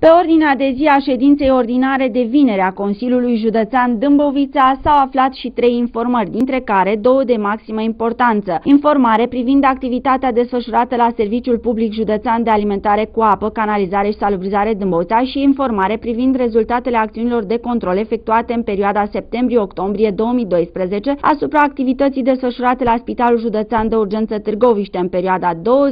Pe ordinea de zi a ședinței ordinare de vineri a Consiliului Județean Dâmbovița s-au aflat și 3 informări, dintre care 2 de maximă importanță. Informare privind activitatea desfășurată la Serviciul Public Județean de Alimentare cu Apă, Canalizare și Salubrizare Dâmbovița și informare privind rezultatele acțiunilor de control efectuate în perioada septembrie-octombrie 2012 asupra activității desfășurate la Spitalul Județean de Urgență Târgoviște în perioada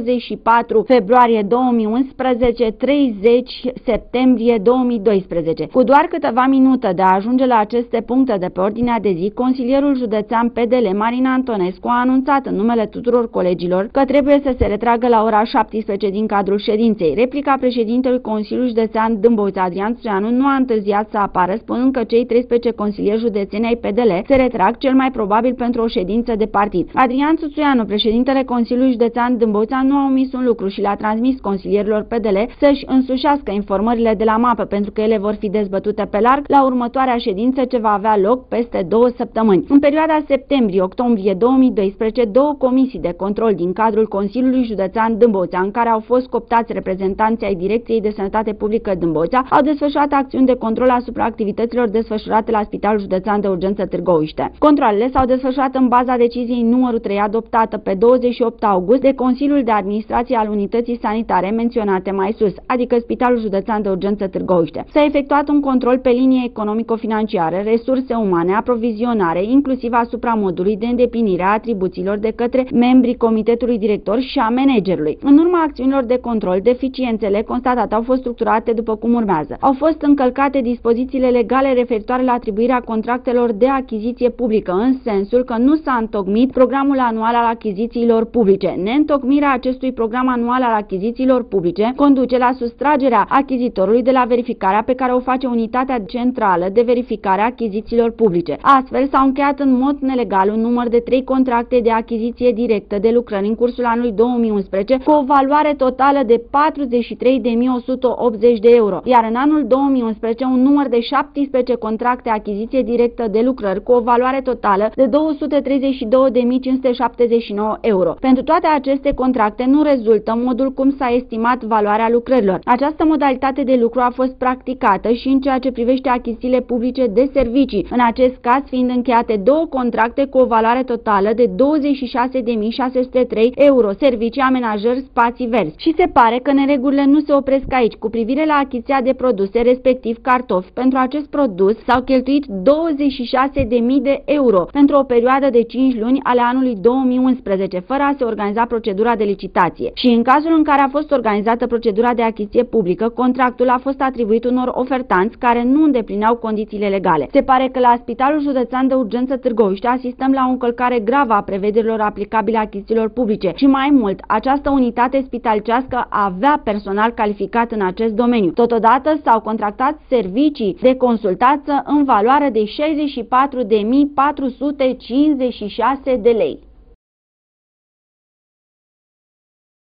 24 februarie 2011 30 septembrie 2012. Cu doar câteva minute de a ajunge la aceste puncte de pe ordinea de zi, consilierul județean PDL Marina Antonescu a anunțat în numele tuturor colegilor că trebuie să se retragă la ora 17 din cadrul ședinței. Replica președintelui Consiliului Județean Dâmbovița, Adrian Suianu, nu a întârziat să apară, spunând că cei 13 consilieri județeni ai PDL se retrag cel mai probabil pentru o ședință de partid. Adrian Suianu, președintele Consiliului Județean Dâmbovița, nu a omis un lucru și le-a transmis consilierilor PDL să-și însușească informările de la mapă, pentru că ele vor fi dezbătute pe larg la următoarea ședință ce va avea loc peste 2 săptămâni. În perioada septembrie-octombrie 2012, 2 comisii de control din cadrul Consiliului Județean Dâmbovița, în care au fost cooptați reprezentanții ai Direcției de Sănătate Publică Dâmbovița, au desfășurat acțiuni de control asupra activităților desfășurate la Spitalul Județean de Urgență Târgoviște. Controalele s-au desfășurat în baza deciziei numărul 3 adoptată pe 28 august de Consiliul de Administrație al Unității Sanitare menționate mai sus, adică Spitalul Județean de Urgență Târgoviște. S-a efectuat un control pe linie economico-financiare, resurse umane, aprovizionare, inclusiv asupra modului de îndeplinire a atribuțiilor de către membrii comitetului director și a managerului. În urma acțiunilor de control, deficiențele constatate au fost structurate după cum urmează. Au fost încălcate dispozițiile legale referitoare la atribuirea contractelor de achiziție publică, în sensul că nu s-a întocmit programul anual al achizițiilor publice. Neîntocmirea acestui program anual al achizițiilor publice conduce la sustragerea achizitorului de la verificarea pe care o face Unitatea Centrală de Verificare a Achizițiilor Publice. Astfel, s-au încheiat în mod nelegal un număr de 3 contracte de achiziție directă de lucrări în cursul anului 2011 cu o valoare totală de 43.180 de euro, iar în anul 2011 un număr de 17 contracte achiziție directă de lucrări cu o valoare totală de 232.579 euro. Pentru toate aceste contracte nu rezultă modul cum s-a estimat valoarea lucrărilor. Această modalitate de lucru a fost practicată și în ceea ce privește achizițiile publice de servicii, în acest caz fiind încheiate 2 contracte cu o valoare totală de 26.603 euro, servicii, amenajări, spații verzi. Și se pare că neregulile nu se opresc aici. Cu privire la achiziția de produse, respectiv cartofi, pentru acest produs s-au cheltuit 26.000 de euro pentru o perioadă de 5 luni ale anului 2011, fără a se organiza procedura de licitație. Și în cazul în care a fost organizată procedura de achiziție publică, contractul a fost atribuit unor ofertanți care nu îndeplineau condițiile legale. Se pare că la Spitalul Județean de Urgență Târgoviște asistăm la o încălcare gravă a prevederilor aplicabile achizițiilor publice și mai mult, această unitate spitalicească avea personal calificat în acest domeniu. Totodată s-au contractat servicii de consultanță în valoare de 64.456 de lei.